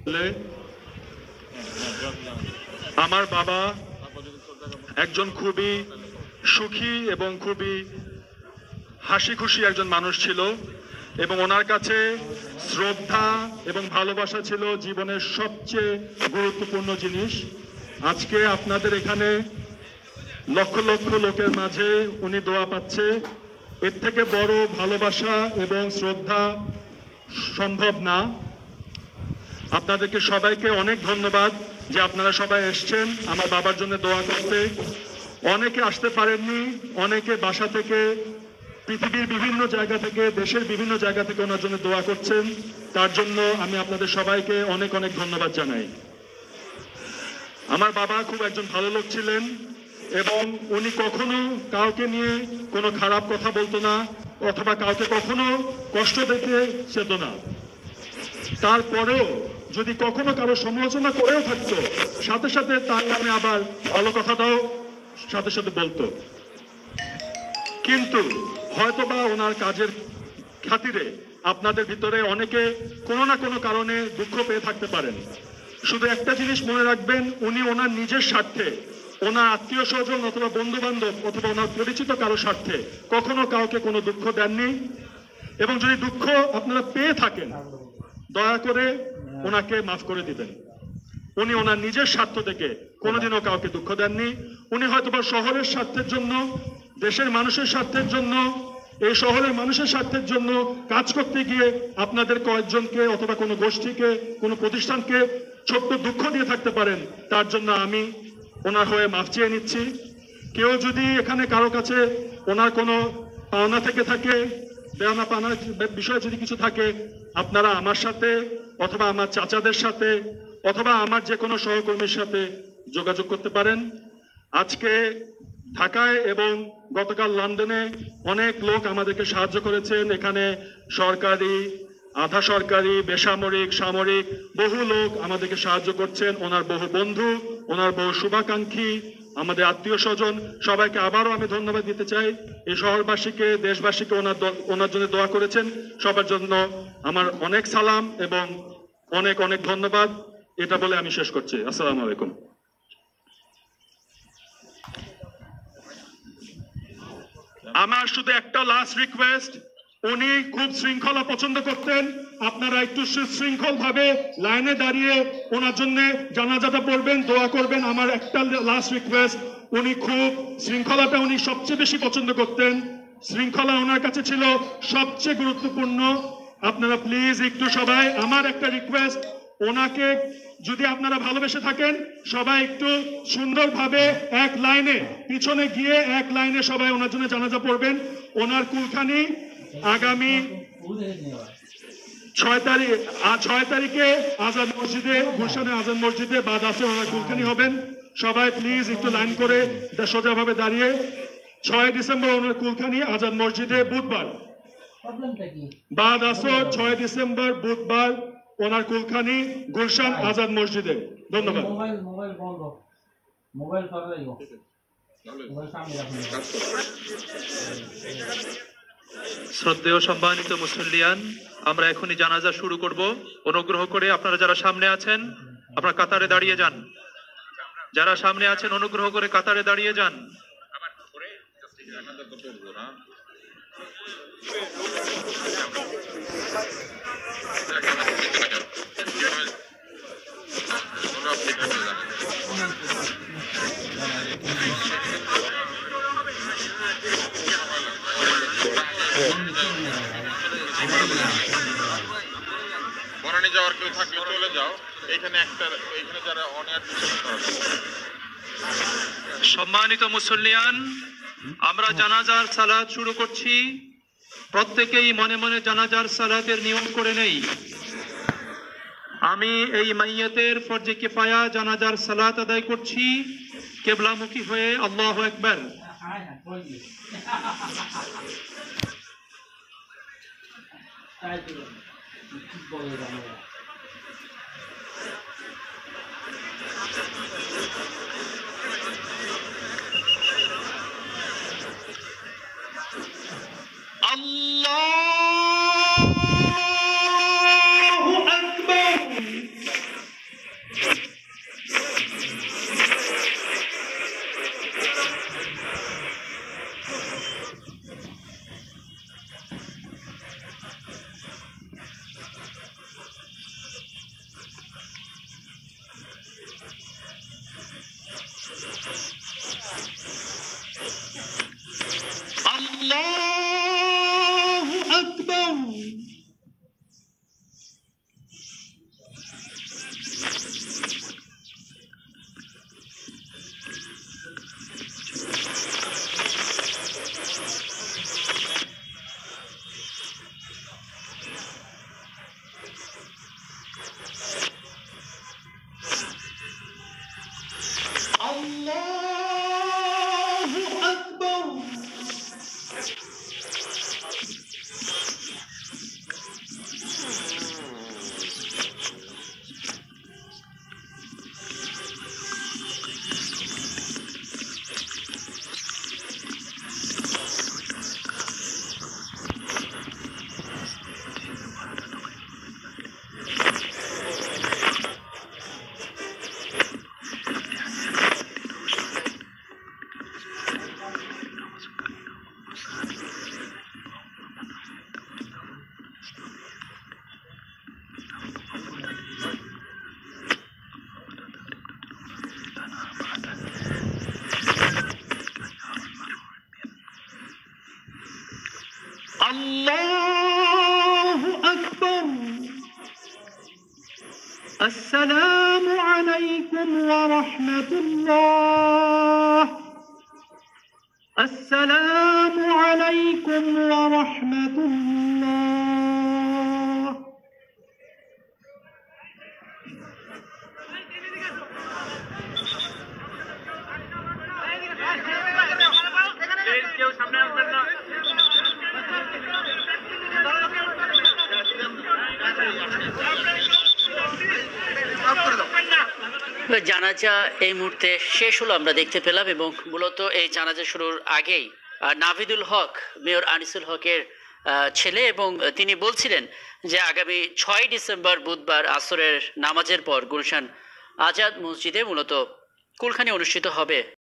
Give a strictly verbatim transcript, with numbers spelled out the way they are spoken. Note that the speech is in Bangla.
আমার বাবা একজন খুবই সুখী এবং খুবই হাসি খুশি একজন মানুষ ছিল এবং ওনার কাছে শ্রদ্ধা এবং ভালোবাসা ছিল জীবনের সবচেয়ে গুরুত্বপূর্ণ জিনিস। আজকে আপনাদের এখানে লক্ষ লক্ষ লোকের মাঝে উনি দোয়া পাচ্ছে, এর থেকে বড় ভালোবাসা এবং শ্রদ্ধা সম্ভব না। আপনাদেরকে সবাইকে অনেক ধন্যবাদ যে আপনারা সবাই এসছেন আমার বাবার জন্য দোয়া করতে। অনেকে আসতে পারেননি, অনেকে বাসা থেকে পৃথিবীর বিভিন্ন জায়গা থেকে দেশের বিভিন্ন জায়গা থেকে ওনার জন্য দোয়া করছেন, তার জন্য আমি আপনাদের সবাইকে অনেক অনেক ধন্যবাদ জানাই। আমার বাবা খুব একজন ভালো লোক ছিলেন এবং উনি কখনো কাউকে নিয়ে কোনো খারাপ কথা বলতো না অথবা কাউকে কখনো কষ্ট দিতে চেত না। তারপরেও যদি কখনো কারো সমালোচনা করেও থাকতো, সাথে সাথে তার নামে আবার ভালো কথাটাও সাথে সাথে বলতো। কিন্তু হয়তোবা ওনার কাজের খাতিরে আপনাদের ভিতরে অনেকে কোনো না কোনো কারণে দুঃখ পেয়ে থাকতে পারেন। শুধু একটা জিনিস মনে রাখবেন, উনি ওনার নিজের স্বার্থে, ওনার আত্মীয় স্বজন অথবা বন্ধু বান্ধব অথবা ওনার পরিচিত কারো স্বার্থে কখনো কাউকে কোনো দুঃখ দেননি। এবং যদি দুঃখ আপনারা পেয়ে থাকেন, দয়া করে ওনাকে মাফ করে দিবেন। উনি ওনার নিজের স্বার্থ থেকে কোনোদিনও কাউকে দুঃখ দেননি। উনি হয়তোবা শহরের স্বার্থের জন্য, দেশের মানুষের স্বার্থের জন্য, এই শহরের মানুষের স্বার্থের জন্য কাজ করতে গিয়ে আপনাদের কয়েকজনকে অথবা কোনো গোষ্ঠীকে, কোনো প্রতিষ্ঠানকে ছোট্ট দুঃখ দিয়ে থাকতে পারেন। তার জন্য আমি ওনার হয়ে মাফ চেয়ে নিচ্ছি। কেউ যদি এখানে কারো কাছে ওনার কোনো পাওনা থেকে থাকে, দেওয়া পাওনার বিষয়ে যদি কিছু থাকে, আপনারা আমার সাথে অথবা আমার চাচাদের সাথে অথবা আমার যে কোনো সহকর্মীর সাথে যোগাযোগ করতে পারেন। আজকে ঢাকায় এবং গতকাল লন্ডনে অনেক লোক আমাদেরকে সাহায্য করেছেন। এখানে সরকারি, আধা সরকারি, বেসামরিক, সামরিক বহু লোক আমাদেরকে সাহায্য করছেন। ওনার বহু বন্ধু, ওনার বহু শুভাকাঙ্ক্ষী, আমাদের আত্মীয় স্বজন, সবাইকে আবারও আমি ধন্যবাদ দিতে চাই। এই শহরবাসীকে, দেশবাসীকে ওনার ওনার জন্য দোয়া করেছেন, সবার জন্য আমার অনেক সালাম এবং অনেক অনেক ধন্যবাদ। এটা বলে আমি শেষ করছি। আসসালামু আলাইকুম। আমার শুধু একটা লাস্ট রিকোয়েস্ট, উনি খুব শৃঙ্খলা পছন্দ করতেন। আপনারা একটু সুশৃঙ্খল ভাবে লাইনে দাঁড়িয়ে ওনার জন্য জানাজাটা পড়বেন, দোয়া করবেন। আমার একটা লাস্ট রিকোয়েস্ট, উনি খুব শৃঙ্খলাটা উনি সবচেয়ে বেশি পছন্দ করতেন। শৃঙ্খলা ওনার কাছে ছিল সবচেয়ে গুরুত্বপূর্ণ। আপনারা প্লিজ একটু সবাই, আমার একটা রিকোয়েস্ট, ওনাকে যদি আপনারা ভালোবেসে থাকেন, সবাই একটু সুন্দরভাবে এক লাইনে পিছনে গিয়ে এক লাইনে সবাই ওনার জন্য জানাজা পড়বেন। ওনার কুলখানি আগামী ছয় তারিখ ছয় তারিখে আজাদ মসজিদে, গুলশানে আজাদ মসজিদে বাদ আছে, ওনার কুলখানি হবেন। সবাই প্লিজ একটু লাইন করে সোজাভাবে দাঁড়িয়ে, ছয় ডিসেম্বর ওনার কুলখানি আজাদ মসজিদে, বুধবার বাদ আসর, ছয় ডিসেম্বর বুধবার ওনার কুলখানি গুলশান আজাদ মসজিদে। ধন্যবাদ। শ্রদ্ধেয় সম্মানিত মুসল্লিয়ান, আমরা এখনই জানাজা শুরু করব। অনুগ্রহ করে আপনারা যারা সামনে আছেন, আপনারা কাতারে দাঁড়িয়ে যান। যারা সামনে আছেন অনুগ্রহ করে কাতারে দাঁড়িয়ে যান। বনানী যাওয়ার কেউ থাকলে চলে যাও, এখানে একটা, এখানে যারা অনিয়ার সম্মানিত মুসল্লিয়ান, আমরা জানাজার সালাত শুরু করছি। প্রত্যেকেই মনে মনে জানাজার সালাতের নিয়ম করে নেই। আমি এই মাইয়াতের ফরজে কিফায়া জানাজার সালাত আদায় করছি কিবলামুখী হয়ে। আল্লাহু আকবার। আল্লাহু আকবার। السلام عليكم ورحمة الله. السلام عليكم ورحمة الله. জানাজা এই মুহূর্তে শেষ হলো আমরা দেখতে পেলাম, এবং মূলত এই জানাজা শুরুর আগেই আহ, নাভিদুল হক মেয়র আনিসুল হকের আহ, ছেলে, এবং তিনি বলছিলেন যে আগামী ছয় ডিসেম্বর বুধবার আসরের নামাজের পর গুলশান আজাদ মসজিদে মূলত কুলখানি অনুষ্ঠিত হবে।